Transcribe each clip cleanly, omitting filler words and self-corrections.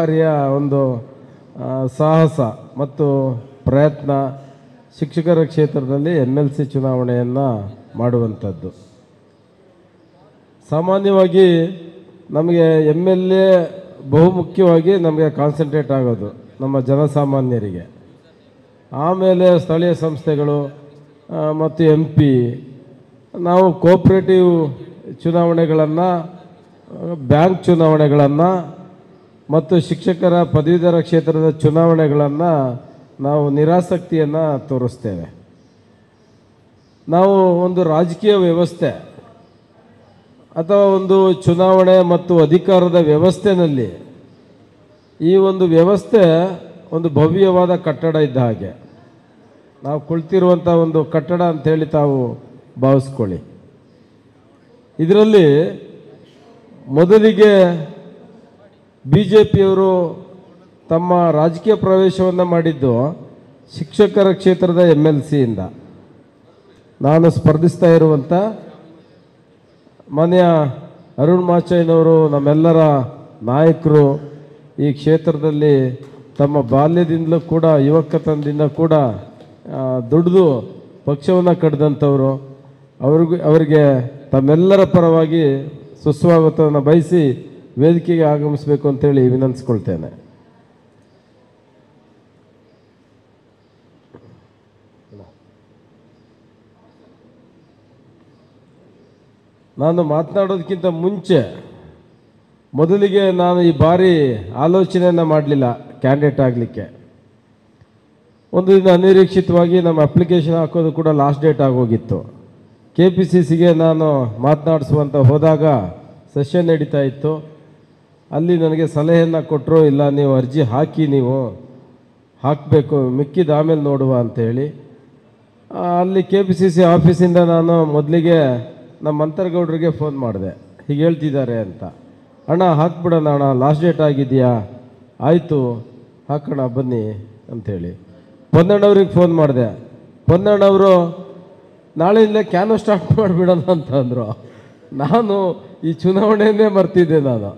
ಕಾರ್ಯ, ಒಂದು ಸಾಹಸ ಮತ್ತು ಪ್ರಯತ್ನ ಶಿಕ್ಷಕರ ಕ್ಷೇತ್ರದಲ್ಲಿ MLC ಚುನಾವಣೆಯನ್ನು ಮಾಡುವಂಥದ್ದು. ಸಾಮಾನ್ಯವಾಗಿ ನಮಗೆ MLA ಬಹುಮುಖ್ಯವಾಗಿ ನಮಗೆ ಕಾನ್ಸಂಟ್ರೇಟ್ ಆಗೋದು ನಮ್ಮ ಜನಸಾಮಾನ್ಯರಿಗೆ. ಆಮೇಲೆ ಸ್ಥಳೀಯ ಸಂಸ್ಥೆಗಳು ಮತ್ತು MP, ನಾವು ಕೋಆಪರೇಟಿವ್ ಚುನಾವಣೆಗಳನ್ನು, ಬ್ಯಾಂಕ್ ಚುನಾವಣೆಗಳನ್ನು ಮತ್ತು ಶಿಕ್ಷಕರ ಪದವೀಧರ ಕ್ಷೇತ್ರದ ಚುನಾವಣೆಗಳನ್ನು ನಾವು ನಿರಾಸಕ್ತಿಯನ್ನು ತೋರಿಸ್ತೇವೆ. ನಾವು ಒಂದು ರಾಜಕೀಯ ವ್ಯವಸ್ಥೆ ಅಥವಾ ಒಂದು ಚುನಾವಣೆ ಮತ್ತು ಅಧಿಕಾರದ ವ್ಯವಸ್ಥೆಯಲ್ಲಿ ಈ ಒಂದು ವ್ಯವಸ್ಥೆ ಒಂದು ಭವ್ಯವಾದ ಕಟ್ಟಡ ಇದ್ದ ಹಾಗೆ. ನಾವು ಕುಳಿತಿರುವಂಥ ಒಂದು ಕಟ್ಟಡ ಅಂಥೇಳಿ ತಾವು ಭಾವಿಸ್ಕೊಳ್ಳಿ. ಇದರಲ್ಲಿ ಮೊದಲಿಗೆ BJPಯವರು ತಮ್ಮ ರಾಜಕೀಯ ಪ್ರವೇಶವನ್ನು ಮಾಡಿದ್ದು ಶಿಕ್ಷಕರ ಕ್ಷೇತ್ರದ MLCಯಿಂದ. ನಾನು ಸ್ಪರ್ಧಿಸ್ತಾ ಇರುವಂಥ ಮಾನ್ಯ ಅರುಣ್ ಮಾಚಯ್ಯನವರು ನಮ್ಮೆಲ್ಲರ ನಾಯಕರು, ಈ ಕ್ಷೇತ್ರದಲ್ಲಿ ತಮ್ಮ ಬಾಲ್ಯದಿಂದಲೂ ಕೂಡ, ಯುವಕತನದಿಂದ ಕೂಡ ದುಡಿದು ಪಕ್ಷವನ್ನು ಕಟ್ಟಿದಂಥವರು. ಅವರಿಗೆ ತಮ್ಮೆಲ್ಲರ ಪರವಾಗಿ ಸುಸ್ವಾಗತವನ್ನು ಬಯಸಿ ವೇದಿಕೆಗೆ ಆಗಮಿಸಬೇಕು ಅಂತೇಳಿ ವಿನಂತಿಸ್ಕೊಳ್ತೇನೆ. ನಾನು ಮಾತನಾಡೋದಕ್ಕಿಂತ ಮುಂಚೆ ಮೊದಲಿಗೆ ನಾನು ಈ ಬಾರಿ ಆಲೋಚನೆಯನ್ನು ಮಾಡಲಿಲ್ಲ ಕ್ಯಾಂಡಿಡೇಟ್ ಆಗಲಿಕ್ಕೆ. ಒಂದು ದಿನ ಅನಿರೀಕ್ಷಿತವಾಗಿ ನಮ್ಮ ಅಪ್ಲಿಕೇಶನ್ ಹಾಕೋದು ಕೂಡ ಲಾಸ್ಟ್ ಡೇಟ್ ಆಗೋಗಿತ್ತು. KPCCಗೆ ನಾನು ಮಾತನಾಡಿಸುವಂತ ಹೋದಾಗ ಸೆಷನ್ ನಡೀತಾ ಇತ್ತು. ಅಲ್ಲಿ ನನಗೆ ಸಲಹೆಯನ್ನು ಕೊಟ್ಟರು, ಇಲ್ಲ ನೀವು ಅರ್ಜಿ ಹಾಕಿ, ನೀವು ಹಾಕಬೇಕು, ಮಿಕ್ಕಿದ ಆಮೇಲೆ ನೋಡುವ ಅಂತೇಳಿ. ಅಲ್ಲಿ KPCC ಆಫೀಸಿಂದ ನಾನು ಮೊದಲಿಗೆ ನಮ್ಮ ಅಂತರ್ಗೌಡರಿಗೆ ಫೋನ್ ಮಾಡಿದೆ, ಹೀಗೆ ಹೇಳ್ತಿದ್ದಾರೆ ಅಂತ. ಅಣ್ಣ ಹಾಕ್ಬಿಡೋಣ ಅಣ್ಣ, ಲಾಸ್ಟ್ ಡೇಟ್ ಆಗಿದೆಯಾ? ಆಯಿತು ಹಾಕೋಣ ಬನ್ನಿ ಅಂಥೇಳಿ ಪೊನ್ನಣ್ಣವ್ರಿಗೆ ಫೋನ್ ಮಾಡಿದೆ. ಪೊನ್ನಣ್ಣವರು ನಾಳೆಯಿಂದ ಕ್ಯಾನೋ ಸ್ಟಾರ್ಟ್ ಮಾಡಿಬಿಡೋಣ ಅಂತ ಅಂದರು. ನಾನು ಈ ಚುನಾವಣೆಯನ್ನೇ ಮರ್ತಿದ್ದೆ ನಾನು.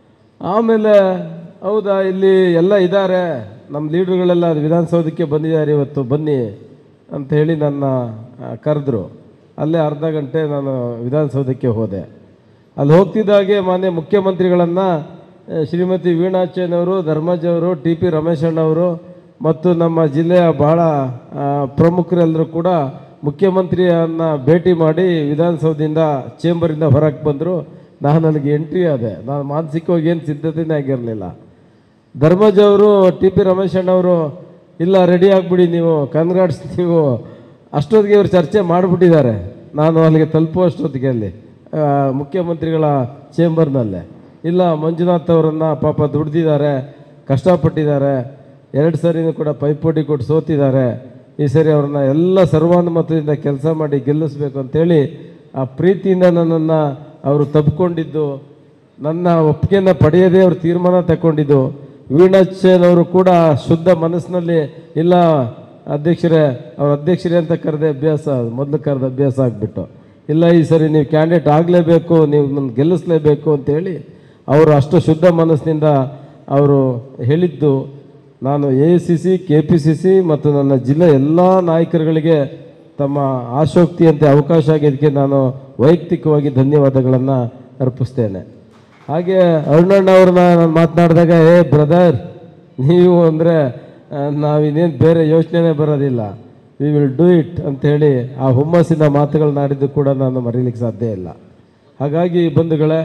ಆಮೇಲೆ ಹೌದಾ, ಇಲ್ಲಿ ಎಲ್ಲ ಇದ್ದಾರೆ, ನಮ್ಮ ಲೀಡ್ರುಗಳೆಲ್ಲ ವಿಧಾನಸೌಧಕ್ಕೆ ಬಂದಿದ್ದಾರೆ ಇವತ್ತು, ಬನ್ನಿ ಅಂತ ಹೇಳಿ ನನ್ನ ಕರೆದ್ರು. ಅಲ್ಲೇ ಅರ್ಧ ಗಂಟೆ ನಾನು ವಿಧಾನಸೌಧಕ್ಕೆ ಹೋದೆ. ಅಲ್ಲಿ ಹೋಗ್ತಿದ್ದಾಗೆ ಮಾನ್ಯ ಮುಖ್ಯಮಂತ್ರಿಗಳನ್ನು ಶ್ರೀಮತಿ ವೀಣಾಚಯ್ಯನವರು, ಧರ್ಮಜ್ ಅವರು, TP ರಮೇಶಣ್ಣವರು ಮತ್ತು ನಮ್ಮ ಜಿಲ್ಲೆಯ ಬಹಳ ಪ್ರಮುಖರೆಲ್ಲರೂ ಕೂಡ ಮುಖ್ಯಮಂತ್ರಿಯನ್ನು ಭೇಟಿ ಮಾಡಿ ವಿಧಾನಸೌಧದಿಂದ ಚೇಂಬರಿಂದ ಹೊರಗೆ ಬಂದರು. ನನಗೆ ಎಂಟ್ರಿ ಆದೆ. ನಾನು ಮಾನಸಿಕವಾಗಿ ಏನು ಸಿದ್ಧತೆಯೇ ಆಗಿರಲಿಲ್ಲ. ಧರ್ಮಜ್ ಅವರು, TP ರಮೇಶಣ್ಣವರು, ಇಲ್ಲ ರೆಡಿ ಆಗಿಬಿಡಿ ನೀವು, ಕನ್ಗ್ರಾಟ್ಸ್, ನೀವು ಅಷ್ಟೊತ್ತಿಗೆ ಇವರು ಚರ್ಚೆ ಮಾಡಿಬಿಟ್ಟಿದ್ದಾರೆ. ನಾನು ಅಲ್ಲಿಗೆ ತಲುಪುವಷ್ಟೊತ್ತಿಗೆ ಅಲ್ಲಿ ಮುಖ್ಯಮಂತ್ರಿಗಳ ಚೇಂಬರ್ನಲ್ಲೇ. ಇಲ್ಲ, ಮಂಜುನಾಥ್ ಅವರನ್ನು ಪಾಪ ದುಡ್ದಿದ್ದಾರೆ, ಕಷ್ಟಪಟ್ಟಿದ್ದಾರೆ, 2 ಸರಿನೂ ಕೂಡ ಪೈಪೋಟಿ ಕೊಟ್ಟು ಸೋತಿದ್ದಾರೆ, ಈ ಸರಿ ಅವ್ರನ್ನ ಎಲ್ಲ ಸರ್ವಾನುಮತದಿಂದ ಕೆಲಸ ಮಾಡಿ ಗೆಲ್ಲಿಸ್ಬೇಕು ಅಂತೇಳಿ ಆ ಪ್ರೀತಿಯಿಂದ ನನ್ನನ್ನು ಅವರು ತಬ್ಕೊಂಡಿದ್ದು, ನನ್ನ ಒಪ್ಪಿಗೆಯನ್ನು ಪಡೆಯದೇ ಅವರು ತೀರ್ಮಾನ ತಗೊಂಡಿದ್ದು. ವೀಣಾಚಯ್ಯನವರು ಕೂಡ ಶುದ್ಧ ಮನಸ್ಸಿನಲ್ಲಿ, ಇಲ್ಲ ಅಧ್ಯಕ್ಷರೇ, ಅವ್ರ ಅಧ್ಯಕ್ಷರೇ ಅಂತ ಕರೆದೆ ಅಭ್ಯಾಸ, ಮೊದಲು ಕರೆದ ಅಭ್ಯಾಸ ಆಗಿಬಿಟ್ಟು, ಇಲ್ಲ ಈ ಸರಿ ನೀವು ಕ್ಯಾಂಡಿಡೇಟ್ ಆಗಲೇಬೇಕು, ನೀವು ನನ್ನ ಗೆಲ್ಲಿಸಲೇಬೇಕು ಅಂತೇಳಿ ಅವರು ಅಷ್ಟು ಶುದ್ಧ ಮನಸ್ಸಿನಿಂದ ಅವರು ಹೇಳಿದ್ದು. ನಾನು AICC, KPCC ಮತ್ತು ನನ್ನ ಜಿಲ್ಲೆ ಎಲ್ಲ ನಾಯಕರುಗಳಿಗೆ ತಮ್ಮ ಆಸಕ್ತಿಯಂತೆ ಅವಕಾಶ ಆಗಿದ್ದಕ್ಕೆ ನಾನು ವೈಯಕ್ತಿಕವಾಗಿ ಧನ್ಯವಾದಗಳನ್ನು ಅರ್ಪಿಸ್ತೇನೆ. ಹಾಗೆ ಅರುಣಣ್ಣ ಅವ್ರನ್ನ ನಾನು ಮಾತನಾಡಿದಾಗ, ಬ್ರದರ್, ನೀವು ಅಂದರೆ ನಾವಿನ್ನೇನು ಬೇರೆ ಯೋಚನೆ ಬರೋದಿಲ್ಲ, ವಿ ವಿಲ್ ಡೂ ಇಟ್ ಅಂಥೇಳಿ ಆ ಹುಮ್ಮಸ್ಸಿನ ಮಾತುಗಳನ್ನ ಆಡಿದ್ದು ಕೂಡ ನಾನು ಮರೀಲಿಕ್ಕೆ ಸಾಧ್ಯ ಇಲ್ಲ. ಹಾಗಾಗಿ ಬಂಧುಗಳೇ,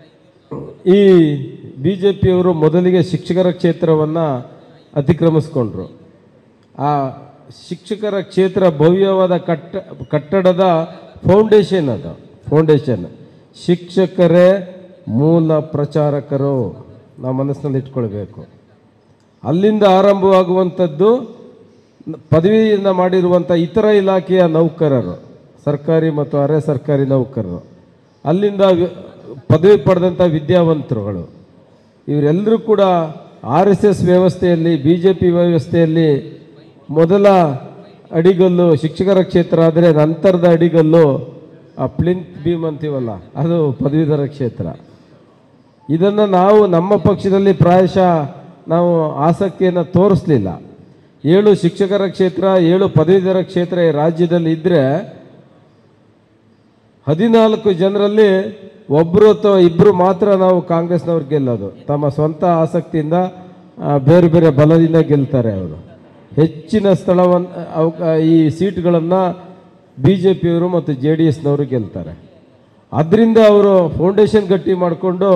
ಈ BJPಯವರು ಮೊದಲಿಗೆ ಶಿಕ್ಷಕರ ಕ್ಷೇತ್ರವನ್ನು ಅತಿಕ್ರಮಿಸ್ಕೊಂಡ್ರು. ಆ ಶಿಕ್ಷಕರ ಕ್ಷೇತ್ರ ಭವ್ಯವಾದ ಕಟ್ಟಡದ ಫೌಂಡೇಶನ್, ಅದು ಫೌಂಡೇಶನ್. ಶಿಕ್ಷಕರೇ ಮೂಲ ಪ್ರಚಾರಕರು, ನಾವು ಮನಸ್ಸಿನಲ್ಲಿ ಇಟ್ಕೊಳ್ಬೇಕು. ಅಲ್ಲಿಂದ ಆರಂಭವಾಗುವಂಥದ್ದು ಪದವಿಯಿಂದ ಮಾಡಿರುವಂಥ ಇತರ ಇಲಾಖೆಯ ನೌಕರರು, ಸರ್ಕಾರಿ ಮತ್ತು ಅರೆ ಸರ್ಕಾರಿ ನೌಕರರು, ಅಲ್ಲಿಂದ ಪದವಿ ಪಡೆದಂಥ ವಿದ್ಯಾವಂತರುಗಳು, ಇವರೆಲ್ಲರೂ ಕೂಡ RSS ವ್ಯವಸ್ಥೆಯಲ್ಲಿ, BJP ವ್ಯವಸ್ಥೆಯಲ್ಲಿ ಮೊದಲ ಅಡಿಗಲ್ಲು ಶಿಕ್ಷಕರ ಕ್ಷೇತ್ರ ಆದರೆ ನಂತರದ ಅಡಿಗಲ್ಲು ಆ ಪ್ಲಿಂತ್ ಬೀಮ್ ಅಂತೀವಲ್ಲ, ಅದು ಪದವೀಧರ ಕ್ಷೇತ್ರ. ಇದನ್ನು ನಾವು ನಮ್ಮ ಪಕ್ಷದಲ್ಲಿ ಪ್ರಾಯಶಃ ನಾವು ಆಸಕ್ತಿಯನ್ನು ತೋರಿಸಲಿಲ್ಲ. 7 ಶಿಕ್ಷಕರ ಕ್ಷೇತ್ರ, 7 ಪದವೀಧರ ಕ್ಷೇತ್ರ ಈ ರಾಜ್ಯದಲ್ಲಿ ಇದ್ದರೆ 14 ಜನರಲ್ಲಿ ಒಬ್ಬರು ಅಥವಾ ಇಬ್ಬರು ಮಾತ್ರ ನಾವು ಕಾಂಗ್ರೆಸ್ನವ್ರು ಗೆಲ್ಲೋದು. ತಮ್ಮ ಸ್ವಂತ ಆಸಕ್ತಿಯಿಂದ ಬೇರೆ ಬೇರೆ ಬಲದಿಂದ ಗೆಲ್ತಾರೆ ಅವರು. ಹೆಚ್ಚಿನ ಸ್ಥಳವನ್ನು ಈ ಸೀಟ್ಗಳನ್ನು BJPಯವರು ಮತ್ತು JDSನವರು ಗೆಲ್ತಾರೆ. ಅದರಿಂದ ಅವರು ಫೌಂಡೇಶನ್ ಗಟ್ಟಿ ಮಾಡಿಕೊಂಡು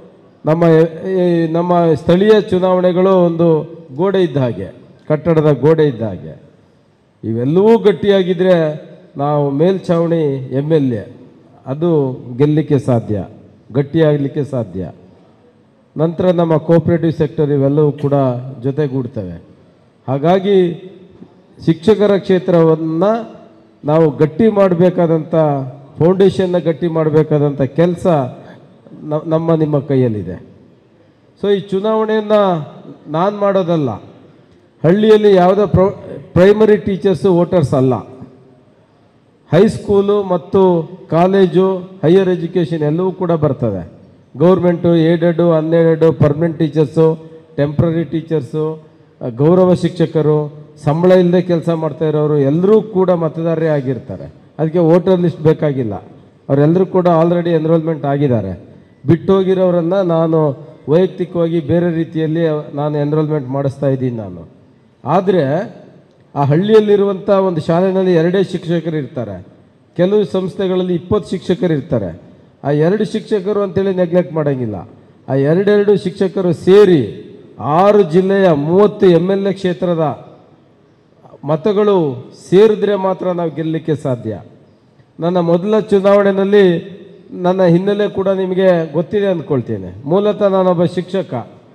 ನಮ್ಮ ಸ್ಥಳೀಯ ಚುನಾವಣೆಗಳು ಒಂದು ಗೋಡೆ ಇದ್ದ ಹಾಗೆ, ಕಟ್ಟಡದ ಗೋಡೆ ಇದ್ದ ಹಾಗೆ. ಇವೆಲ್ಲವೂ ಗಟ್ಟಿಯಾಗಿದ್ದರೆ ನಾವು ಮೇಲ್ಛಾವಣಿ MLA ಅದು ಗೆಲ್ಲಲಿಕ್ಕೆ ಸಾಧ್ಯ, ಗಟ್ಟಿಯಾಗಲಿಕ್ಕೆ ಸಾಧ್ಯ. ನಂತರ ನಮ್ಮ ಕೋಆಪರೇಟಿವ್ ಸೆಕ್ಟರ್ ಇವೆಲ್ಲವೂ ಕೂಡ ಜೊತೆಗೂಡ್ತವೆ. ಹಾಗಾಗಿ ಶಿಕ್ಷಕರ ಕ್ಷೇತ್ರವನ್ನು ನಾವು ಗಟ್ಟಿ ಮಾಡಬೇಕಾದಂಥ, ಫೌಂಡೇಶನ್ನ ಗಟ್ಟಿ ಮಾಡಬೇಕಾದಂಥ ಕೆಲಸ ನಿಮ್ಮ ಕೈಯಲ್ಲಿದೆ. ಸೊ ಈ ಚುನಾವಣೆಯನ್ನು ನಾನು ಮಾಡೋದಲ್ಲ. ಹಳ್ಳಿಯಲ್ಲಿ ಯಾವುದೋ ಪ್ರೈಮರಿ ಟೀಚರ್ಸು ವೋಟರ್ಸ್ ಅಲ್ಲ. ಹೈಸ್ಕೂಲು ಮತ್ತು ಕಾಲೇಜು, ಹೈಯರ್ ಎಜುಕೇಷನ್ ಎಲ್ಲವೂ ಕೂಡ ಬರ್ತದೆ. Government, aided, unaided, permanent teachers, temporary teachers, ಗೌರವ ಶಿಕ್ಷಕರು, ಸಂಬಳ ಇಲ್ಲದೆ ಕೆಲಸ ಮಾಡ್ತಾ ಇರೋರು ಎಲ್ಲರೂ ಕೂಡ ಮತದಾರರೇ ಆಗಿರ್ತಾರೆ. ಅದಕ್ಕೆ ವೋಟರ್ ಲಿಸ್ಟ್ ಬೇಕಾಗಿಲ್ಲ. ಅವರೆಲ್ಲರೂ ಕೂಡ ಆಲ್ರೆಡಿ ಎನ್ರೋಲ್ಮೆಂಟ್ ಆಗಿದ್ದಾರೆ. ಬಿಟ್ಟೋಗಿರೋರನ್ನು ನಾನು ವೈಯಕ್ತಿಕವಾಗಿ ಬೇರೆ ರೀತಿಯಲ್ಲಿ ನಾನು ಎನ್ರೋಲ್ಮೆಂಟ್ ಮಾಡಿಸ್ತಾ ಇದ್ದೀನಿ ನಾನು. ಆದರೆ ಆ ಹಳ್ಳಿಯಲ್ಲಿರುವಂಥ ಒಂದು ಶಾಲೆಯಲ್ಲಿ 2 ಶಿಕ್ಷಕರು ಇರ್ತಾರೆ. ಕೆಲವು ಸಂಸ್ಥೆಗಳಲ್ಲಿ 20 ಶಿಕ್ಷಕರು ಇರ್ತಾರೆ. ಆ 2 ಶಿಕ್ಷಕರು ಅಂತೇಳಿ ನೆಗ್ಲೆಕ್ಟ್ ಮಾಡೋಂಗಿಲ್ಲ. ಆ 2 ಶಿಕ್ಷಕರು ಸೇರಿ 6 ಜಿಲ್ಲೆಯ 30 MLA ಕ್ಷೇತ್ರದ ಮತಗಳು ಸೇರಿದ್ರೆ ಮಾತ್ರ ನಾವು ಗೆಲ್ಲಲಿಕ್ಕೆ ಸಾಧ್ಯ. ನನ್ನ ಮೊದಲ ಚುನಾವಣೆಯಲ್ಲಿ ನನ್ನ ಹಿನ್ನೆಲೆ ಕೂಡ ನಿಮಗೆ ಗೊತ್ತಿದೆ ಅಂದ್ಕೊಳ್ತೇನೆ. ಮೂಲತಃ ನಾನೊಬ್ಬ ಶಿಕ್ಷಕ.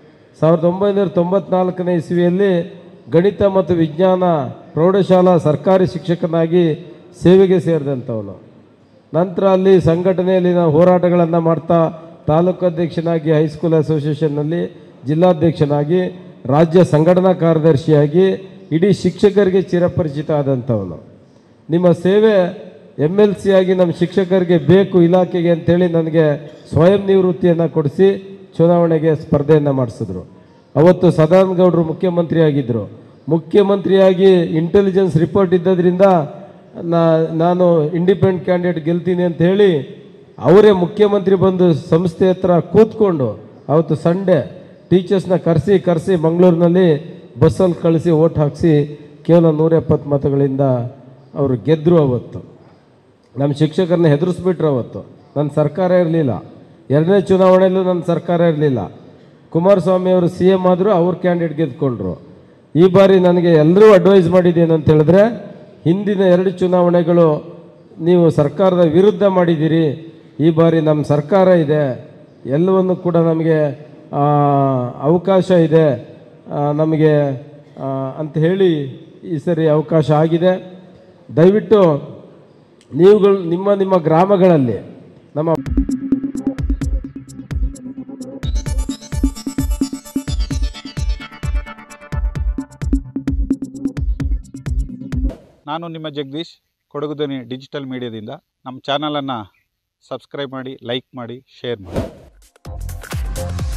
1994ನೇ ಇಸ್ವಿಯಲ್ಲಿ ಗಣಿತ ಮತ್ತು ವಿಜ್ಞಾನ ಪ್ರೌಢಶಾಲಾ ಸರ್ಕಾರಿ ಶಿಕ್ಷಕನಾಗಿ ಸೇವೆಗೆ ಸೇರಿದಂಥವನು. ನಂತರ ಅಲ್ಲಿ ಸಂಘಟನೆಯಲ್ಲಿ ನಾವು ಹೋರಾಟಗಳನ್ನು ಮಾಡ್ತಾ ತಾಲೂಕು ಅಧ್ಯಕ್ಷನಾಗಿ, ಹೈಸ್ಕೂಲ್ ಅಸೋಸಿಯೇಷನ್ನಲ್ಲಿ ಜಿಲ್ಲಾಧ್ಯಕ್ಷನಾಗಿ, ರಾಜ್ಯ ಸಂಘಟನಾ ಕಾರ್ಯದರ್ಶಿಯಾಗಿ ಇಡೀ ಶಿಕ್ಷಕರಿಗೆ ಚಿರಪರಿಚಿತ ಆದಂಥವನು. ನಿಮ್ಮ ಸೇವೆ MLC ಆಗಿ ನಮ್ಮ ಶಿಕ್ಷಕರಿಗೆ ಬೇಕು ಇಲಾಖೆಗೆ ಅಂತೇಳಿ ನನಗೆ ಸ್ವಯಂ ನಿವೃತ್ತಿಯನ್ನು ಕೊಡಿಸಿ ಚುನಾವಣೆಗೆ ಸ್ಪರ್ಧೆಯನ್ನು ಮಾಡಿಸಿದ್ರು. ಅವತ್ತು ಸದಾನಂದ ಗೌಡರು ಮುಖ್ಯಮಂತ್ರಿಯಾಗಿದ್ದರು. ಮುಖ್ಯಮಂತ್ರಿಯಾಗಿ ಇಂಟೆಲಿಜೆನ್ಸ್ ರಿಪೋರ್ಟ್ ಇದ್ದದ್ರಿಂದ ನಾನು ಇಂಡಿಪೆಂಡೆಂಟ್ ಕ್ಯಾಂಡಿಡೇಟ್ ಗೆಲ್ತೀನಿ ಅಂತ ಹೇಳಿ ಅವರೇ ಮುಖ್ಯಮಂತ್ರಿ ಬಂದು ಸಂಸ್ಥೆ ಹತ್ರ ಕೂತ್ಕೊಂಡು ಅವತ್ತು ಸಂಡೇ ಟೀಚರ್ಸ್ನ ಕರೆಸಿ ಮಂಗಳೂರಿನಲ್ಲಿ ಬಸ್ಸಲ್ಲಿ ಕಳಿಸಿ ಓಟ್ ಹಾಕಿಸಿ ಕೇವಲ 170 ಮತಗಳಿಂದ ಅವರು ಗೆದ್ದರು. ಅವತ್ತು ನಮ್ಮ ಶಿಕ್ಷಕರನ್ನ ಹೆದರಿಸ್ಬಿಟ್ರು. ಅವತ್ತು ನನ್ನ ಸರ್ಕಾರ ಇರಲಿಲ್ಲ. 2ನೇ ಚುನಾವಣೆಯಲ್ಲೂ ನನ್ನ ಸರ್ಕಾರ ಇರಲಿಲ್ಲ. ಕುಮಾರಸ್ವಾಮಿ ಅವರು CM ಆದರೂ ಅವ್ರ ಕ್ಯಾಂಡಿಡೇಟ್ ಗೆದ್ಕೊಂಡ್ರು. ಈ ಬಾರಿ ನನಗೆ ಎಲ್ಲರೂ ಅಡ್ವೈಸ್ ಮಾಡಿದ್ದೇನೆ ಅಂತ ಹೇಳಿದ್ರೆ, ಹಿಂದಿನ 2 ಚುನಾವಣೆಗಳು ನೀವು ಸರ್ಕಾರದ ವಿರುದ್ಧ ಮಾಡಿದ್ದೀರಿ, ಈ ಬಾರಿ ನಮ್ಮ ಸರ್ಕಾರ ಇದೆ, ಎಲ್ಲವನ್ನು ಕೂಡ ನಮಗೆ ಅವಕಾಶ ಇದೆ ನಮಗೆ ಅಂತ ಹೇಳಿ ಈ ಸರಿ ಅವಕಾಶ ಆಗಿದೆ. ದಯವಿಟ್ಟು ನೀವುಗಳು ನಿಮ್ಮ ಗ್ರಾಮಗಳಲ್ಲಿ ನಾನು ನಿಮ್ಮ ಜಗದೀಶ್, ಕೊಡಗು ಧ್ವನಿ ಡಿಜಿಟಲ್ ಮೀಡಿಯಾದಿಂದ. ನಮ್ಮ ಚಾನಲನ್ನು ಸಬ್ಸ್ಕ್ರೈಬ್ ಮಾಡಿ, ಲೈಕ್ ಮಾಡಿ, ಶೇರ್ ಮಾಡಿ.